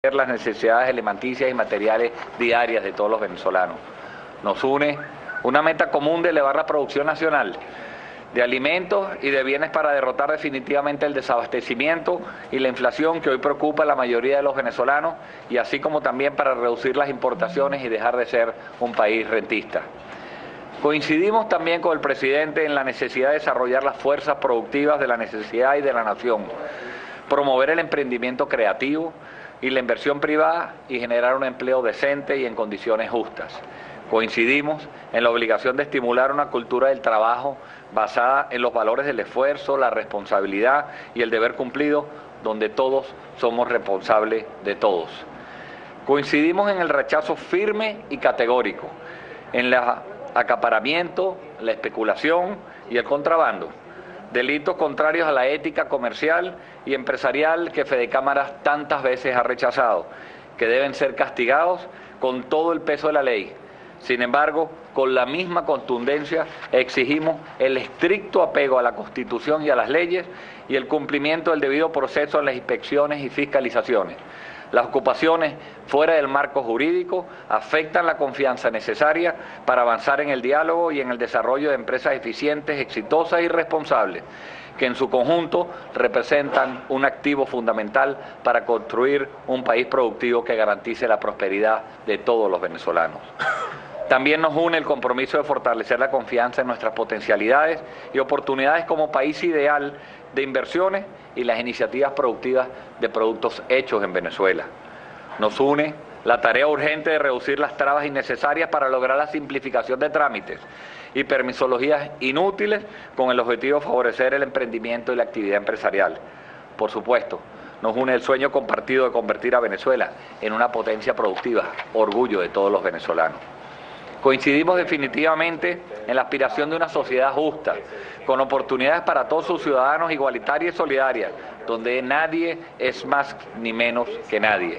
las necesidades alimenticias y materiales diarias de todos los venezolanos. Nos une una meta común de elevar la producción nacional de alimentos y de bienes para derrotar definitivamente el desabastecimiento y la inflación que hoy preocupa a la mayoría de los venezolanos, y así como también para reducir las importaciones y dejar de ser un país rentista. Coincidimos también con el presidente en la necesidad de desarrollar las fuerzas productivas de la necesidad y de la nación, promover el emprendimiento creativo y la inversión privada y generar un empleo decente y en condiciones justas. Coincidimos en la obligación de estimular una cultura del trabajo basada en los valores del esfuerzo, la responsabilidad y el deber cumplido, donde todos somos responsables de todos. Coincidimos en el rechazo firme y categórico, en el acaparamiento, la especulación y el contrabando, delitos contrarios a la ética comercial y empresarial que Fedecámaras tantas veces ha rechazado, que deben ser castigados con todo el peso de la ley. Sin embargo, con la misma contundencia exigimos el estricto apego a la Constitución y a las leyes y el cumplimiento del debido proceso en las inspecciones y fiscalizaciones. Las ocupaciones fuera del marco jurídico afectan la confianza necesaria para avanzar en el diálogo y en el desarrollo de empresas eficientes, exitosas y responsables, que en su conjunto representan un activo fundamental para construir un país productivo que garantice la prosperidad de todos los venezolanos. También nos une el compromiso de fortalecer la confianza en nuestras potencialidades y oportunidades como país ideal de inversiones y las iniciativas productivas de productos hechos en Venezuela. Nos une la tarea urgente de reducir las trabas innecesarias para lograr la simplificación de trámites y permisologías inútiles con el objetivo de favorecer el emprendimiento y la actividad empresarial. Por supuesto, nos une el sueño compartido de convertir a Venezuela en una potencia productiva, orgullo de todos los venezolanos. Coincidimos definitivamente en la aspiración de una sociedad justa, con oportunidades para todos sus ciudadanos, igualitaria y solidaria, donde nadie es más ni menos que nadie.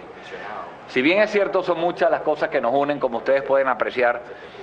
Si bien es cierto, son muchas las cosas que nos unen, como ustedes pueden apreciar,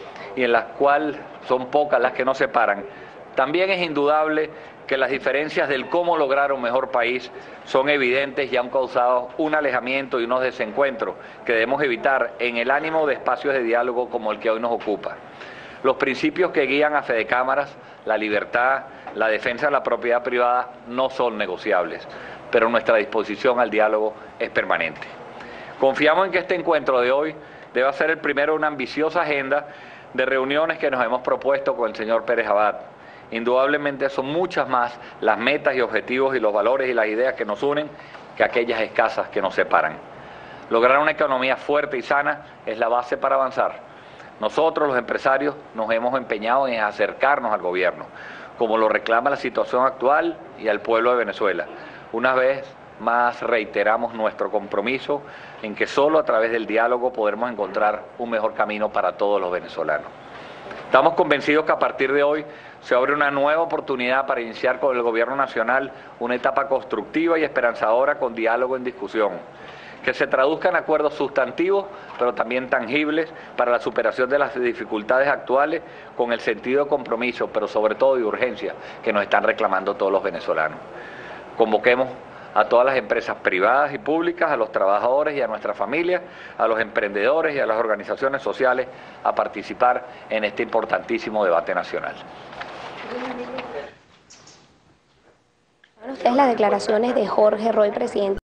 y en las cuales son pocas las que nos separan, también es indudable que las diferencias del cómo lograr un mejor país son evidentes y han causado un alejamiento y unos desencuentros que debemos evitar en el ánimo de espacios de diálogo como el que hoy nos ocupa. Los principios que guían a Fedecámaras, la libertad, la defensa de la propiedad privada, no son negociables, pero nuestra disposición al diálogo es permanente. Confiamos en que este encuentro de hoy deba ser el primero de una ambiciosa agenda de reuniones que nos hemos propuesto con el señor Pérez Abad. Indudablemente son muchas más las metas y objetivos y los valores y las ideas que nos unen que aquellas escasas que nos separan. Lograr una economía fuerte y sana es la base para avanzar. Nosotros, los empresarios, nos hemos empeñado en acercarnos al gobierno, como lo reclama la situación actual y al pueblo de Venezuela. Una vez más reiteramos nuestro compromiso en que solo a través del diálogo podremos encontrar un mejor camino para todos los venezolanos. Estamos convencidos que a partir de hoy se abre una nueva oportunidad para iniciar con el Gobierno Nacional una etapa constructiva y esperanzadora con diálogo en discusión, que se traduzca en acuerdos sustantivos, pero también tangibles para la superación de las dificultades actuales con el sentido de compromiso, pero sobre todo de urgencia, que nos están reclamando todos los venezolanos. Convoquemos a todas las empresas privadas y públicas, a los trabajadores y a nuestras familias, a los emprendedores y a las organizaciones sociales a participar en este importantísimo debate nacional. Ustedes las declaraciones de Jorge Roy, presidente.